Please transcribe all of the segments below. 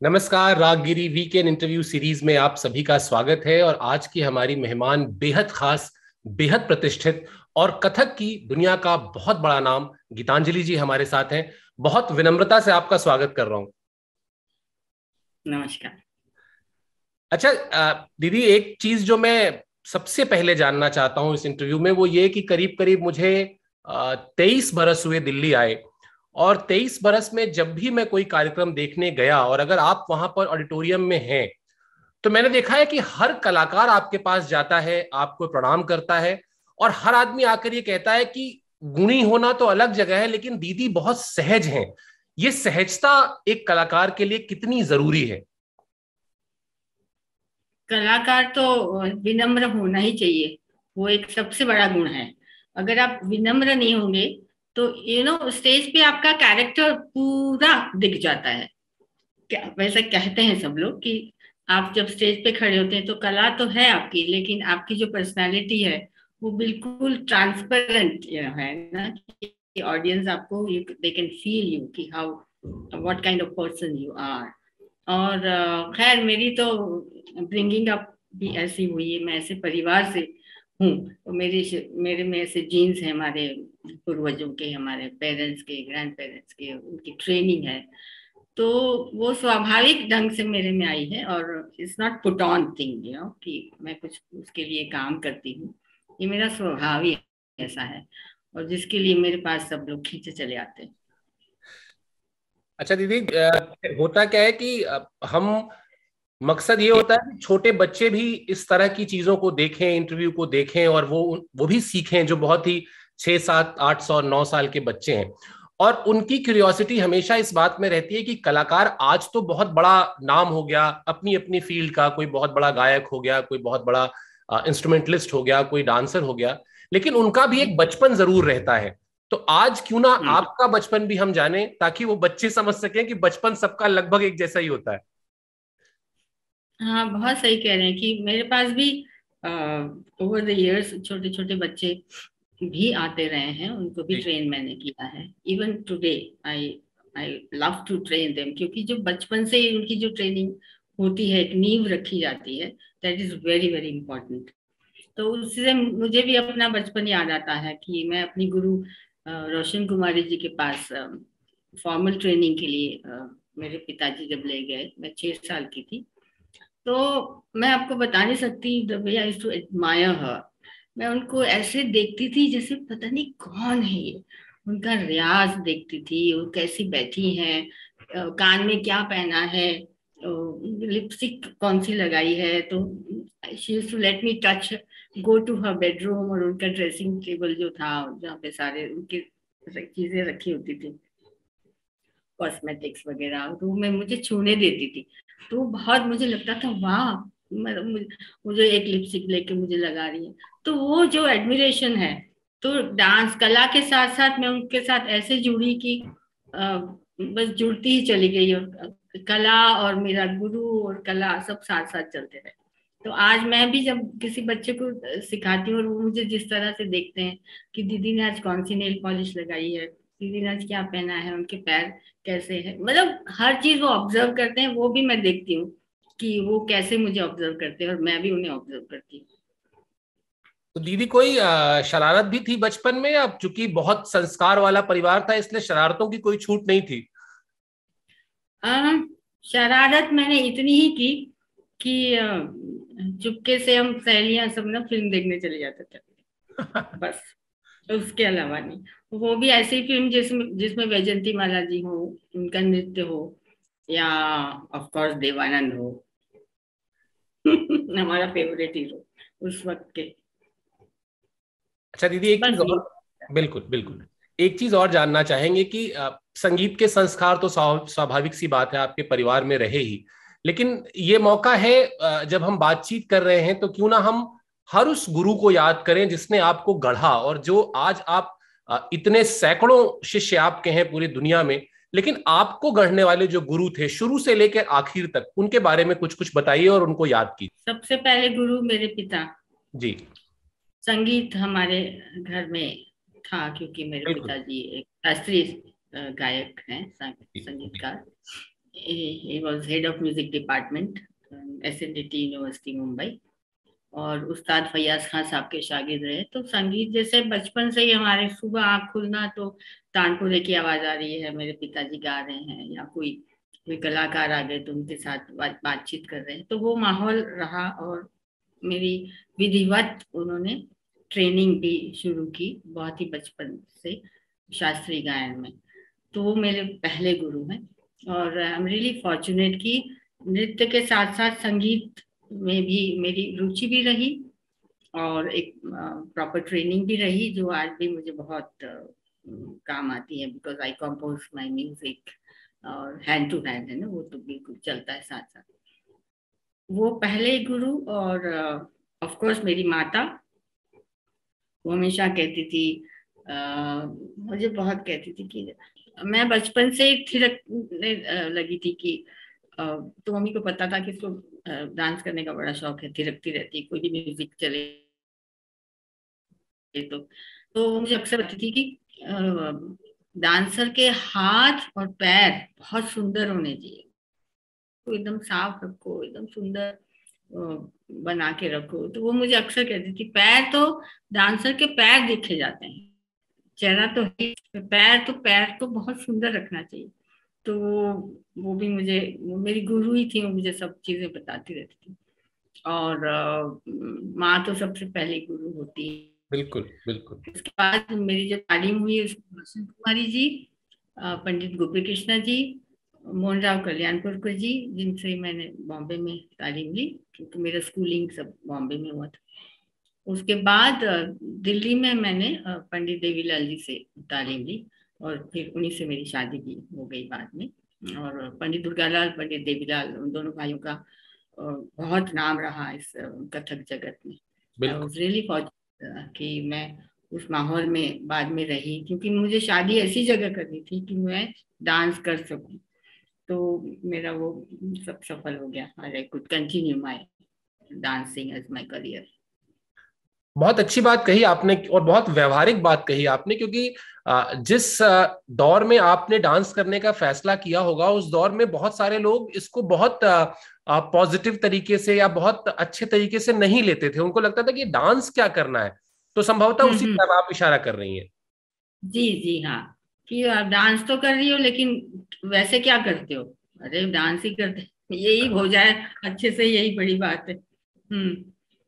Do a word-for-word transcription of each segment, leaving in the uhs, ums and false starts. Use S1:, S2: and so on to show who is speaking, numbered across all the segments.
S1: नमस्कार। Raaggiri weekend interview series में आप सभी का स्वागत है। और आज की हमारी मेहमान बेहद खास, बेहद प्रतिष्ठित और कथक की दुनिया का बहुत बड़ा नाम गीतांजलि जी हमारे साथ हैं। बहुत विनम्रता से आपका स्वागत कर रहा हूं।
S2: नमस्कार।
S1: अच्छा अ, दीदी, एक चीज जो मैं सबसे पहले जानना चाहता हूं इस इंटरव्यू में वो ये कि करीब करीब मुझे तेईस बरस हुए दिल्ली आए। और तेईस बरस में जब भी मैं कोई कार्यक्रम देखने गया और अगर आप वहां पर ऑडिटोरियम में हैं तो मैंने देखा है कि हर कलाकार आपके पास जाता है, आपको प्रणाम करता है और हर आदमी आकर ये कहता है कि गुणी होना तो अलग जगह है लेकिन दीदी बहुत सहज हैं। ये सहजता एक कलाकार के लिए कितनी जरूरी है?
S2: कलाकार तो विनम्र होना ही चाहिए। वो एक सबसे बड़ा गुण है। अगर आप विनम्र नहीं होंगे तो यू नो स्टेज पे आपका कैरेक्टर पूरा दिख जाता है। क्या वैसे कहते हैं सब लोग कि आप जब स्टेज पे खड़े होते हैं तो कला तो है आपकी, लेकिन आपकी जो पर्सनालिटी है वो बिल्कुल ट्रांसपेरेंट है ना, कि ऑडियंस आपको दे कैन फील यू कि how what kind of person you are. और अ, खैर मेरी तो ब्रिंगिंग अप भी ऐसी हुई है, मैं ऐसे परिवार से हूँ। तो मेरे मेरे में ऐसे जीन्स हैं हमारे पूर्वजों के, हमारे पेरेंट्स के, ग्रैंड पेरेंट्स के, उनकी ट्रेनिंग है। तो वो स्वाभाविक ढंग से मेरे में आई है और it's not put on thing you know कि मैं कुछ उसके लिए काम करती हूँ। ये मेरा स्वभाव ही ऐसा है, और जिसके लिए मेरे पास सब लोग खींचे चले आते हैं।
S1: अच्छा दीदी, अ, होता क्या है कि अ, हम मकसद ये होता है कि छोटे बच्चे भी इस तरह की चीजों को देखें, इंटरव्यू को देखें और वो वो भी सीखें, जो बहुत ही छह सात आठ सौ नौ साल के बच्चे हैं। और उनकी क्यूरियोसिटी हमेशा इस बात में रहती है कि कलाकार आज तो बहुत बड़ा नाम हो गया अपनी अपनी फील्ड का, कोई बहुत बड़ा गायक हो गया, कोई बहुत बड़ा इंस्ट्रूमेंटलिस्ट हो गया, कोई डांसर हो गया, लेकिन उनका भी एक बचपन जरूर रहता है। तो आज क्यों ना
S2: हम्म।
S1: आपका बचपन भी हम जाने, ताकि वो बच्चे समझ सकें कि बचपन सबका लगभग एक जैसा ही होता है।
S2: हाँ, बहुत सही कह रहे हैं कि मेरे पास भी ओवर द इयर्स छोटे छोटे बच्चे भी आते रहे हैं, उनको भी
S1: जी।
S2: ट्रेन मैंने किया है। Even today I I love to train them, क्योंकि जो बचपन से ही उनकी जो ट्रेनिंग होती है, एक नींव रखी जाती है, that is very very important. तो उससे मुझे भी अपना बचपन याद आता है कि मैं अपनी गुरु अ, रोशन कुमारी जी के पास फॉर्मल ट्रेनिंग के लिए अ, मेरे पिताजी जब ले गए, मैं छह साल की थी। तो मैं आपको बता नहीं सकती the way I used to admire her. मैं उनको ऐसे देखती थी जैसे पता नहीं कौन है ये। उनका रियाज देखती थी, वो कैसी बैठी हैं, अ, कान में क्या पहना है, लिपस्टिक कौन सी लगाई है। तो she used to let me touch, go to her bedroom, और उनका ड्रेसिंग टेबल जो था जहाँ पे सारे उनकी चीजें रखी होती थी, कॉस्मेटिक्स वगैरह, तो वो मैं मुझे छूने देती थी। तो बहुत मुझे लगता था वाह, मतलब मुझे मुझे एक लिपस्टिक लेके मुझे लगा रही है। तो वो जो एडमिरेशन है, तो डांस कला के साथ साथ मैं उनके साथ ऐसे जुड़ी कि अ, बस जुड़ती ही चली गई। और कला और मेरा गुरु और कला सब साथ साथ चलते रहे। तो आज मैं भी जब किसी बच्चे को सिखाती हूँ और वो मुझे जिस तरह से देखते हैं कि दीदी ने आज कौन सी नेल पॉलिश लगाई है, दीदी ने आज क्या पहना है, उनके पैर कैसे है, मतलब हर चीज वो ऑब्जर्व करते हैं, वो भी मैं देखती हूँ कि वो कैसे मुझे ऑब्जर्व करते हैं और मैं भी उन्हें ऑब्जर्व करती हूँ।
S1: तो दीदी, कोई अ, शरारत भी थी बचपन में, या चूंकि बहुत संस्कार वाला परिवार था इसलिए शरारतों की कोई छूट नहीं थी?
S2: आ, शरारत मैंने इतनी ही की कि अ, चुपके से हम सहेलियां सब ना फिल्म देखने चले जाते थे, बस। उसके अलावा नहीं। वो भी ऐसी फिल्म जिसमें जिसमें वैजंती माला जी हो, उनका नृत्य हो, या ऑफ कोर्स देवानंद हो। हमारा फेवरेट हीरो उस वक्त के।
S1: अच्छा दीदी, एक चीज
S2: बस ये।
S1: और। बिल्कुल बिल्कुल। एक चीज और जानना चाहेंगे कि अ, संगीत के संस्कार तो स्वाभ- स्वाभाविक सी बात है, आपके परिवार में रहे ही। लेकिन ये मौका है, अ, जब हम बातचीत कर रहे हैं तो क्यों ना हम हर उस गुरु को याद करें जिसने आपको गढ़ा, और जो आज आप अ, इतने सैकड़ों शिष्य आपके हैं पूरी दुनिया में, लेकिन आपको गढ़ने वाले जो गुरु थे शुरू से लेकर आखिर तक, उनके बारे में कुछ कुछ बताइए और उनको याद कीजिए।
S2: सबसे पहले गुरु मेरे पिता।
S1: जी।
S2: संगीत हमारे घर में था, क्योंकि मेरे
S1: बिल्कुल।
S2: पिताजी एक शास्त्रीय अ, गायक हैं, संग-
S1: जी। जी।
S2: संगीतकार। He was head of music department, S N D T university Mumbai. और उस्ताद फैयाज खान साहब के शागिर्द रहे। तो संगीत जैसे बचपन से ही हमारे, सुबह आँख खुलना तो तानपुरे की आवाज आ रही है, मेरे पिताजी गा रहे हैं, या कोई कोई कलाकार आ गए तो उनके साथ बात बातचीत कर रहे हैं, तो वो माहौल रहा। और मेरी विधिवत उन्होंने ट्रेनिंग भी शुरू की बहुत ही बचपन से शास्त्रीय गायन में। तो वो मेरे पहले गुरु हैं। और आई एम रियली फॉर्चुनेट कि नृत्य के साथ साथ संगीत में भी मेरी रुचि भी रही, और एक प्रॉपर ट्रेनिंग भी रही, जो आज भी मुझे बहुत uh, काम आती है, because I compose my music. और हैंड टू हैंड है ना, वो तो बिल्कुल चलता है साथ साथ। वो पहले गुरु। और ऑफ uh, कोर्स मेरी माता, वो हमेशा कहती थी, uh, मुझे बहुत कहती थी कि मैं बचपन से थिरकने लगी थी कि तो मम्मी को पता था कि इसको डांस करने का बड़ा शौक है, थिरकती रहती है कोई भी म्यूजिक चले तो तो मुझे अक्सर लगती थी कि डांसर के हाथ और पैर बहुत सुंदर होने चाहिए, तो एकदम साफ रखो, एकदम सुंदर बना के रखो। तो वो मुझे अक्सर कहती थी, पैर तो डांसर के पैर देखे जाते हैं, चेहरा तो है, पैर तो पैर तो बहुत सुंदर रखना चाहिए। तो वो भी मुझे, वो मेरी गुरु ही थी, वो मुझे सब चीजें बताती रहती थी। और माँ तो सबसे पहली गुरु होती है।
S1: बिल्कुल बिल्कुल।
S2: उसके बाद मेरी जो तालीम हुई उसमें बसंत कुमारी जी, पंडित गोपी कृष्णा जी, मोहन राव कल्याणपुरकर जी, जिनसे मैंने बॉम्बे में तालीम ली, क्योंकि मेरा स्कूलिंग सब बॉम्बे में हुआ था। उसके बाद दिल्ली में मैंने पंडित देवीलाल जी से तालीम ली, और फिर उन्हीं से मेरी शादी भी हो गई बाद में। और पंडित दुर्गालाल, पंडित देवीलाल, उन दोनों भाइयों का बहुत नाम रहा इस कथक जगत में। आई वाज रियली फॉर्चुनेट कि मैं उस माहौल में बाद में रही, क्योंकि मुझे शादी ऐसी जगह करनी थी कि मैं डांस कर सकूं। तो मेरा वो सब सफल हो गया, I could continue my dancing as my career.
S1: बहुत अच्छी बात कही आपने, और बहुत व्यवहारिक बात कही आपने, क्योंकि जिस दौर में आपने डांस करने का फैसला किया होगा, उस दौर में बहुत सारे लोग इसको बहुत पॉजिटिव तरीके से या बहुत अच्छे तरीके से नहीं लेते थे। उनको लगता था कि डांस क्या करना है। तो संभवतः उसी तरफ आप इशारा कर रही हैं।
S2: जी जी हाँ, कि आप डांस तो कर रही हो, लेकिन वैसे क्या करते हो? अरे डांस ही करते, यही हो जाए अच्छे से, यही बड़ी बात है। हम्म।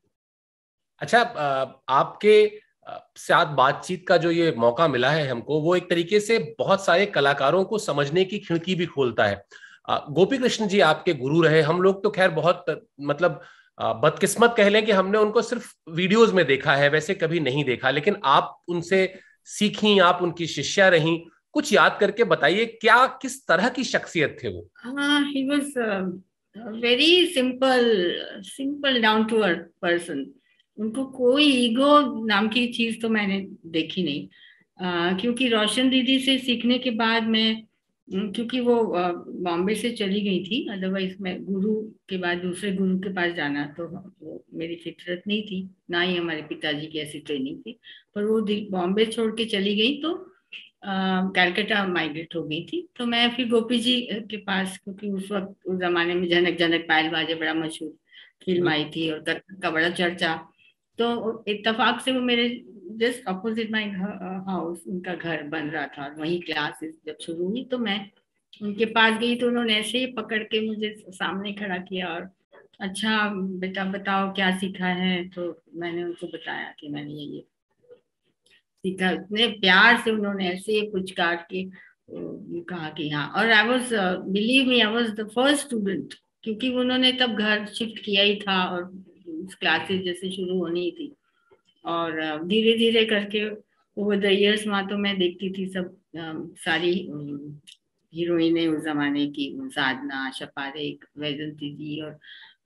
S1: अच्छा, आपके साथ बातचीत का जो ये मौका मिला है हमको, वो एक तरीके से बहुत सारे कलाकारों को समझने की खिड़की भी खोलता है। गोपी कृष्ण जी आपके गुरु रहे। हम लोग तो खैर बहुत मतलब बदकिस्मत कह लें कि हमने उनको सिर्फ वीडियोस में देखा है, वैसे कभी नहीं देखा। लेकिन आप उनसे सीखी, आप उनकी शिष्या रही। कुछ याद करके बताइए, क्या किस तरह की शख्सियत थे वो?
S2: हाँ, he was very simple, simple down to earth person. उनको कोई ईगो नाम की चीज तो मैंने देखी नहीं। uh, क्योंकि रोशन दीदी से सीखने के बाद मैं, क्योंकि वो बॉम्बे से चली गई थी, अदरवाइज मैं गुरु के बाद दूसरे गुरु के पास जाना तो वो मेरी फितरत नहीं थी, ना ही हमारे पिताजी की ऐसी ट्रेनिंग थी। पर वो बॉम्बे छोड़ के चली गई, तो कैलकाटा माइग्रेट हो गई थी। तो मैं फिर गोपी जी के पास, क्योंकि उस वक्त उस जमाने में जनक जनक पायल बाजे बड़ा मशहूर फिल्म आई थी, और कथक का बड़ा चर्चा। तो इत्तेफाक से वो मेरे जस्ट अपोजिट माई हाउस उनका घर बन रहा था, और वहीं क्लासेस जब शुरू हुई तो मैं उनके पास गई, तो उन्होंने ऐसे ही पकड़ के मुझे सामने खड़ा किया, और अच्छा बेटा बताओ क्या सीखा है। तो मैंने उनको बताया कि मैंने ये ये सीखा। इतने प्यार से उन्होंने ऐसे कुछ काट के कहा कि हाँ। और I was, believe me, I was the first student, क्योंकि उन्होंने तब घर शिफ्ट किया ही था, और क्लासेस जैसे शुरू होनी ही थी। और धीरे धीरे करके ओवर द इयर्स वहां तो मैं देखती थी सब सारी हीरोइनें उस जमाने की, साधना, आशा पारेख, वैजंती जी, और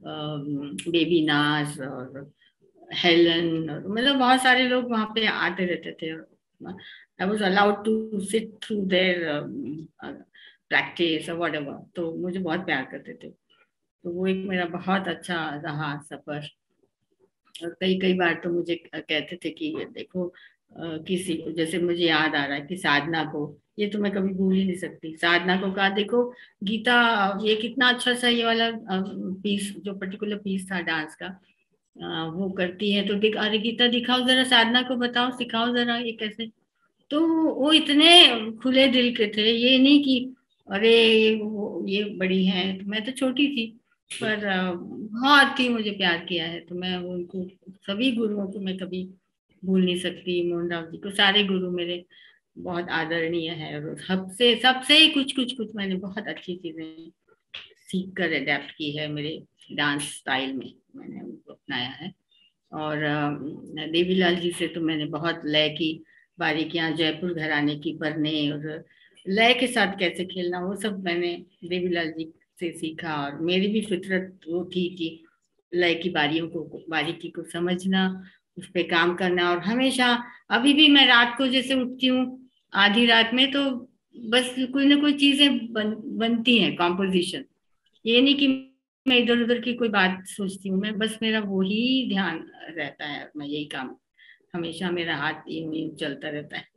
S2: बेबी नाज, और हेलन, और मतलब बहुत सारे लोग वहां पे आते रहते थे। I was allowed to sit through their practice और व्हाटएवर, तो मुझे बहुत प्यार करते थे। तो वो एक मेरा बहुत अच्छा रहा सफर। और कई कई बार तो मुझे कहते थे कि देखो, किसी जैसे मुझे याद आ रहा है कि साधना को ये तो मैं कभी भूल ही नहीं सकती। साधना को कहा, देखो गीता, ये कितना अच्छा सा ये वाला पीस, जो पर्टिकुलर पीस था डांस का, अ, वो करती है तो दिख, अरे गीता दिखाओ जरा, साधना को बताओ, सिखाओ जरा ये कैसे। तो वो इतने खुले दिल के थे, ये नहीं कि अरे वो ये बड़ी है, तो मैं तो छोटी थी, पर अ, बहुत ही मुझे प्यार किया है। तो मैं उनको, सभी गुरुओं को मैं कभी भूल नहीं सकती। मोहन राव जी को, सारे गुरु मेरे बहुत आदरणीय है, और सबसे सबसे ही कुछ कुछ कुछ मैंने बहुत अच्छी चीजें सीख कर अडेप्ट की है मेरे डांस स्टाइल में, मैंने उनको अपनाया है। और अ, देवीलाल जी से तो मैंने बहुत लय की बारीकियां, जयपुर घराने की पढ़ने, और लय के साथ कैसे खेलना, वो सब मैंने देवीलाल जी से सीखा। और मेरी भी फितरत वो थी कि लय की बारियों को, बारीकी को समझना, उस पे काम करना। और हमेशा, अभी भी मैं रात को जैसे उठती हूँ आधी रात में, तो बस कोई ना कोई चीजें बन, बनती हैं, कॉम्पोजिशन। ये नहीं कि मैं इधर उधर की कोई बात सोचती हूँ, मैं बस, मेरा वही ध्यान रहता है, मैं यही काम, हमेशा मेरा हाथ यूं यूं चलता रहता है।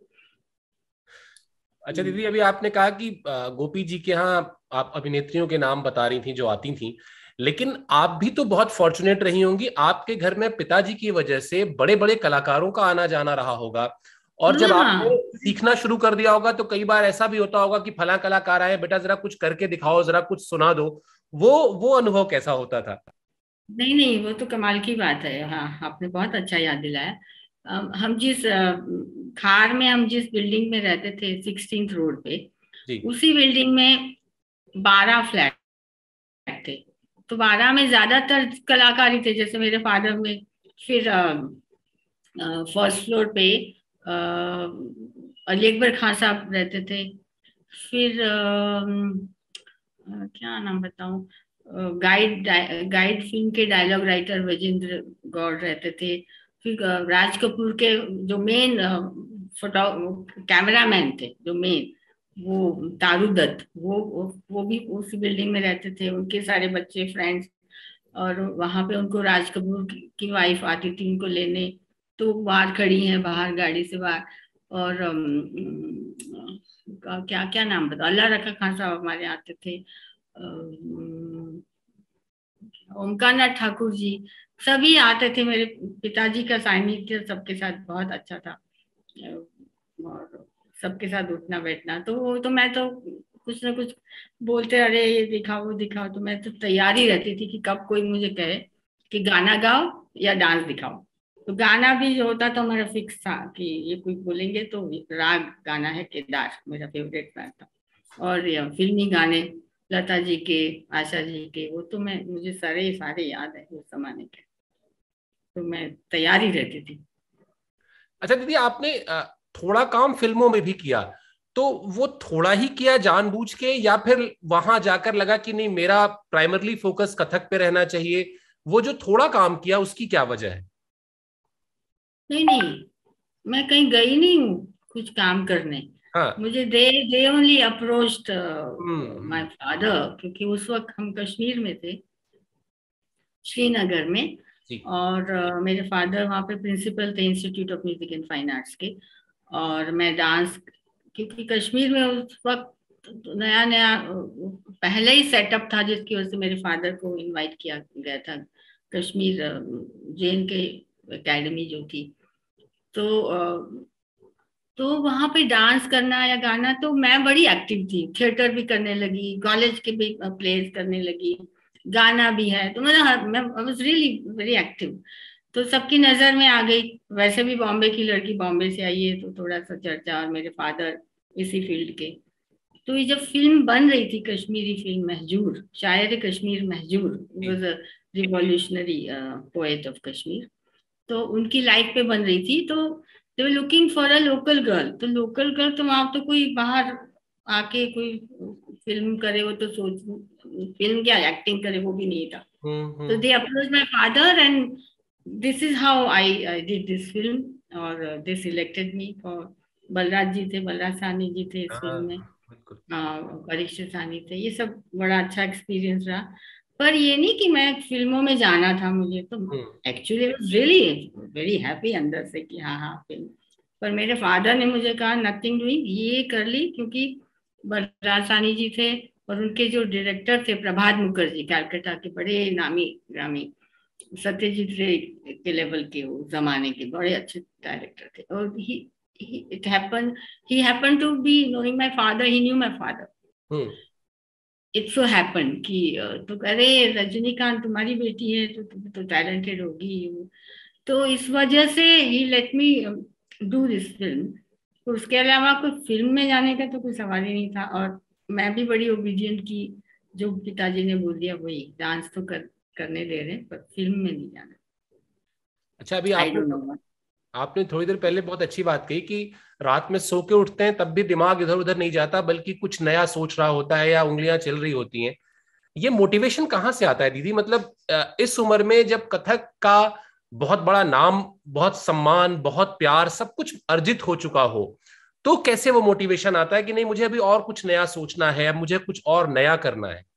S1: अच्छा
S2: हम्म।
S1: दीदी, अभी आपने कहा कि अ, गोपी जी के यहाँ आप अभिनेत्रियों के नाम बता रही थी जो आती थी, लेकिन आप भी तो बहुत फॉर्चुनेट रही होंगी, आपके घर में पिताजी की वजह से बड़े बड़े कलाकारों का आना जाना रहा होगा। और जब आपने
S2: हाँ,
S1: सीखना शुरू कर दिया होगा तो कई बार ऐसा भी होता होगा कि फला कलाकार आए, बेटा जरा कुछ करके दिखाओ, जरा कुछ सुना दो। वो वो अनुभव कैसा होता था?
S2: नहीं नहीं, वो तो कमाल की बात है। हाँ, आपने बहुत अच्छा याद दिलाया। अम, हम जिस अ, खार में, हम जिस बिल्डिंग में रहते थे, सिक्सटीन्थ रोड पे,
S1: जी।
S2: उसी बिल्डिंग में बारह फ्लैट थे। तो बारह में ज्यादातर कलाकार ही थे, जैसे मेरे फादर में। फिर फर्स्ट फ्लोर पे अ, अली अकबर खान साहब रहते थे। फिर अ, अ, क्या नाम बताऊं, गाइड गाइड फिल्म के डायलॉग राइटर विजेंद्र गौड़ रहते थे। फिर अ, राज कपूर के जो मेन फोटो कैमरामैन थे, जो मेन, वो तारू दत्त, वो वो वो भी उस बिल्डिंग में रहते थे, उनके सारे बच्चे फ्रेंड्स। और वहां पे उनको राज कपूर की, की वाइफ आती थी उनको लेने, तो बाहर खड़ी हैं, बाहर गाड़ी से बाहर। और अम, अम, क्या क्या नाम बता, अल्लाह रखा खान साहब हमारे आते थे, अम, ओमकार ठाकुर जी, सभी आते थे। मेरे पिताजी का सानिध्य सबके साथ बहुत अच्छा था। और सबके साथ उठना बैठना, तो वो तो मैं तो कुछ ना कुछ बोलते, अरे ये दिखाओ वो दिखाओ, तो मैं तो तैयार ही रहती थी कि कब कोई मुझे कहे कि गाना गाओ या डांस दिखाओ। तो गाना भी जो होता था मेरा फिक्स था कि ये कोई बोलेंगे तो राग गाना है केदार, मेरा फेवरेट गाना था। और ये फिल्मी गाने, लता जी के, आशा जी के, वो तो मैं, मुझे सारे सारे याद है उस जमाने के। तो मैं तैयार ही रहती थी।
S1: अच्छा दीदी, आपने अ, थोड़ा काम फिल्मों में भी किया, तो वो थोड़ा ही किया जानबूझ के, या फिर वहां जाकर लगा कि नहीं मेरा प्राइमरली फोकस कथक पे रहना चाहिए? वो जो थोड़ा काम किया उसकी क्या वजह है?
S2: नहीं नहीं, मैं कहीं गई नहीं हूँ कुछ काम करने।
S1: हाँ।
S2: मुझे they they only approached
S1: hmm
S2: my
S1: hmm,
S2: father, क्योंकि उस वक्त हम कश्मीर में थे, श्रीनगर में।
S1: जी।
S2: और अ, मेरे फादर वहाँ पे प्रिंसिपल थे institute of music and fine arts के। और मैं डांस, क्योंकि कश्मीर में उस वक्त नया नया अ, पहले ही सेटअप था, जिसकी वजह से मेरे फादर को इनवाइट किया गया था Kashmir, J and K academy जो थी। तो अ, तो वहां पे डांस करना या गाना, तो मैं बड़ी एक्टिव थी, थिएटर भी करने लगी, कॉलेज के भी प्लेस करने लगी, गाना भी है, तो मैं मैं वाज रियली वेरी एक्टिव। तो सबकी नजर में आ गई। वैसे भी बॉम्बे की लड़की, बॉम्बे से आई है, तो थोड़ा सा चर्चा, और मेरे फादर इसी फील्ड के। तो ये जब फिल्म बन रही थी, कश्मीरी फिल्म महजूर, शायर Kashmir Mahjoor
S1: ji.
S2: Was a revolutionary poet of Kashmir, तो उनकी लाइफ पे बन रही थी। तो they were looking for a local girl. तो लोकल गर्ल, तो वहां तो कोई बाहर आके कोई फिल्म करे, वो तो सोच, फिल्म क्या एक्टिंग करे, वो भी नहीं था।
S1: हम्म
S2: तो
S1: hmm.
S2: They approach my father, and this is how I I did this film. और they selected me for, Balraj ji थे, बलराज साहनी जी थे इस
S1: हाँ,
S2: फिल्म में,
S1: बिल्कुल।
S2: परीक्षित सानी थे। ये सब बड़ा अच्छा एक्सपीरियंस रहा। पर ये नहीं कि मैं फिल्मों में जाना था मुझे, तो
S1: hmm.
S2: Actually really very happy अंदर से कि हाँ हाँ, फिल्म पर मेरे फादर ने मुझे कहा नथिंग डूइंग, ये कर ली, क्योंकि राजस्थानी जी थे और उनके जो डायरेक्टर थे प्रभात मुखर्जी, कैलकाटा के बड़े नामी ग्रामी, सत्यजीत रे के लेवल के, वो जमाने के बड़े अच्छे डायरेक्टर थे। और he it happen he happen to be knowing my father, he knew my father.
S1: Hmm.
S2: It so happen कि अ, तो कह रहे रजनीकांत तुम्हारी बेटी है तो तुम तो टैलेंटेड होगी। तो इस वजह से ही let me do this film. उसके अलावा कोई फिल्म में जाने का तो कोई सवाल ही नहीं था। और मैं भी बड़ी ओबीडियंट की, जो पिताजी ने बोल दिया वही, डांस तो कर करने दे रहे हैं, पर फिल्म में नहीं जाना।
S1: अच्छा, अभी
S2: आई
S1: आपने
S2: डोंट नो।
S1: आपने थोड़ी देर पहले बहुत अच्छी बात कही कि रात में सो के उठते हैं तब भी दिमाग इधर उधर नहीं जाता, बल्कि कुछ नया सोच रहा होता है या उंगलियां चल रही होती हैं। ये मोटिवेशन कहाँ से आता है दीदी? मतलब अ, इस उम्र में जब कथक का बहुत बड़ा नाम, बहुत सम्मान, बहुत प्यार, सब कुछ अर्जित हो चुका हो, तो कैसे वो मोटिवेशन आता है कि नहीं मुझे अभी और कुछ नया सोचना है, अब मुझे कुछ और नया करना है?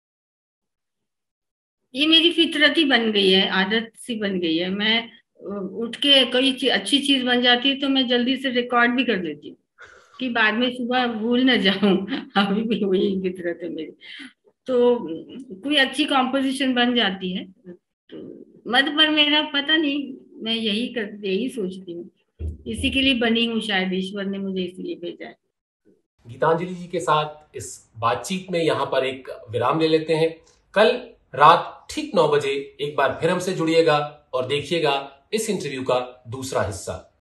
S2: ये मेरी फितरत ही बन गई है, आदत सी बन गई है। मैं अ, उठ के कोई चीज, अच्छी चीज बन जाती है तो मैं जल्दी से रिकॉर्ड भी कर लेती हूँ कि बाद में सुबह भूल ना जाऊं। अभी भी वही फितरत है मेरी। तो कोई अच्छी कॉम्पोजिशन बन जाती है तो मत, पर मेरा पता नहीं, मैं यही कर यही सोचती हूँ, इसी के लिए बनी हूँ, शायद ईश्वर ने मुझे इसीलिए भेजा है।
S1: गीतांजलि जी के साथ इस बातचीत में यहाँ पर एक विराम ले लेते हैं। कल रात ठीक नौ बजे एक बार फिर हमसे जुड़िएगा और देखिएगा इस इंटरव्यू का दूसरा हिस्सा।